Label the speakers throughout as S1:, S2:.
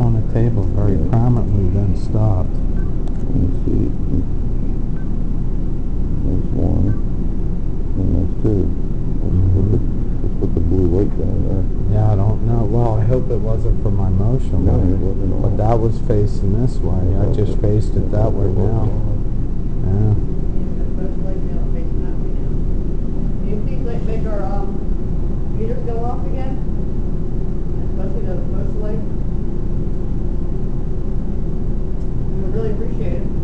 S1: on the table very prominently, then stopped.
S2: Let's see. There's one. And there's two. Let's put the blue weight down there.
S1: Yeah, I don't know. Well, I hope it wasn't for my motion. But that was facing this way. I just faced it that way now. Yeah.
S3: Do you think like make our meters go off again? Especially the coastal lake? We would really appreciate it.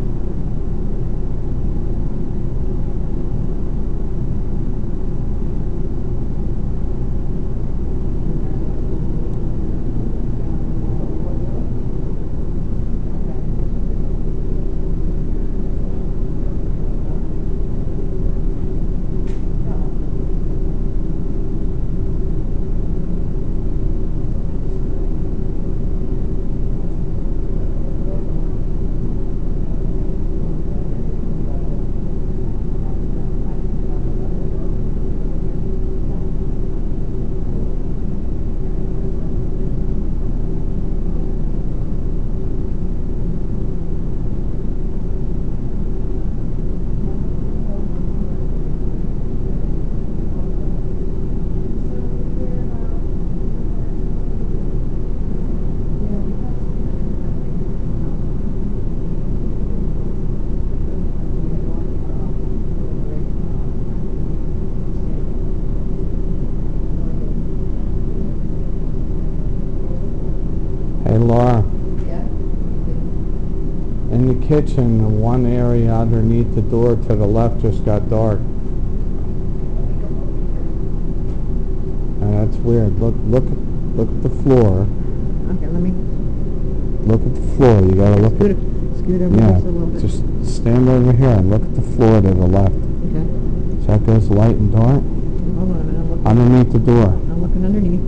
S1: Hey, Laura.
S3: Yeah?
S1: In the kitchen, the one area underneath the door to the left just got dark. And that's weird. Look at the floor.
S3: Okay, let me
S1: Look at the floor. You gotta look at.
S3: scoot over
S1: Yeah,
S3: just a little bit.
S1: just stand over here and look at the floor to the left.
S3: Okay.
S1: So that goes light and dark.
S3: Hold on a minute. I'm looking,
S1: Underneath the door.
S3: I'm looking underneath.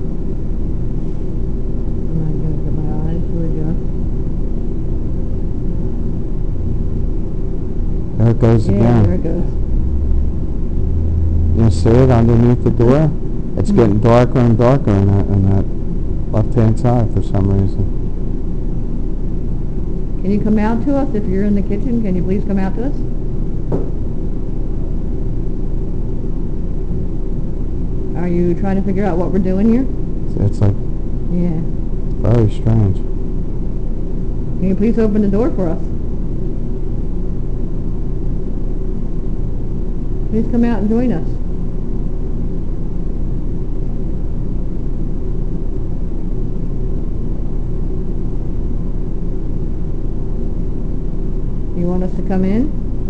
S3: I'm not going to get my eyes. Here we go.
S1: There it goes
S3: Yeah,
S1: again.
S3: there it goes.
S1: You see it underneath the door? It's getting darker and darker in that left-hand side for some reason.
S3: Can you come out to us if you're in the kitchen? Can you please come out to us? Are you trying to figure out what we're doing here?
S1: It's like
S3: Yeah.
S1: very strange.
S3: Can you please open the door for us? Please come out and join us. You want us to come in?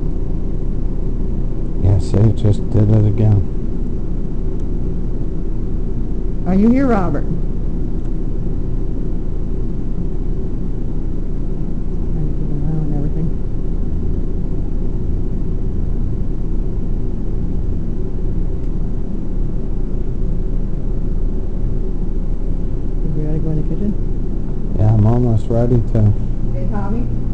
S1: Yeah, see, it just did it again.
S3: Are you here, Robert? Trying to keep an eye on everything. Think we ought to go in the kitchen?
S1: Yeah, I'm almost ready to.
S3: Hey, Tommy?